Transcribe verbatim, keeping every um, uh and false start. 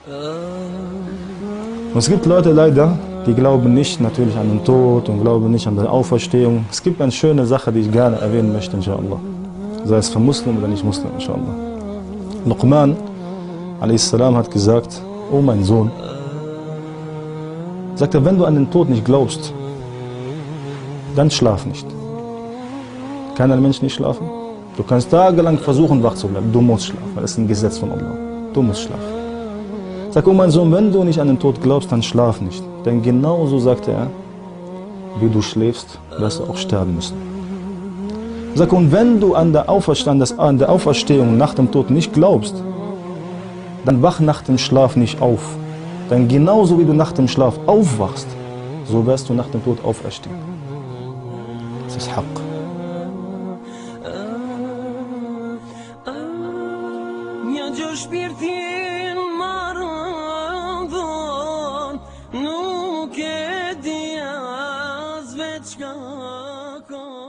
Und es gibt Leute leider, die glauben nicht natürlich an den Tod und glauben nicht an die Auferstehung. Es gibt eine schöne Sache, die ich gerne erwähnen möchte, inshallah. Sei es für Muslim oder nicht Muslim, inshallah. Luqman, a s. hat gesagt, oh mein Sohn, sagt er, wenn du an den Tod nicht glaubst, dann schlaf nicht. Kann ein Mensch nicht schlafen? Du kannst tagelang versuchen, wach zu bleiben. Du musst schlafen, das ist ein Gesetz von Allah. Du musst schlafen. Sag, oh mein Sohn, wenn du nicht an den Tod glaubst, dann schlaf nicht. Denn genauso, sagte er, wie du schläfst, wirst du auch sterben müssen. Sag, und wenn du an der, an der Auferstehung nach dem Tod nicht glaubst, dann wach nach dem Schlaf nicht auf. Denn genauso wie du nach dem Schlaf aufwachst, so wirst du nach dem Tod auferstehen. Das ist Haqq. Nuk e di as veç ka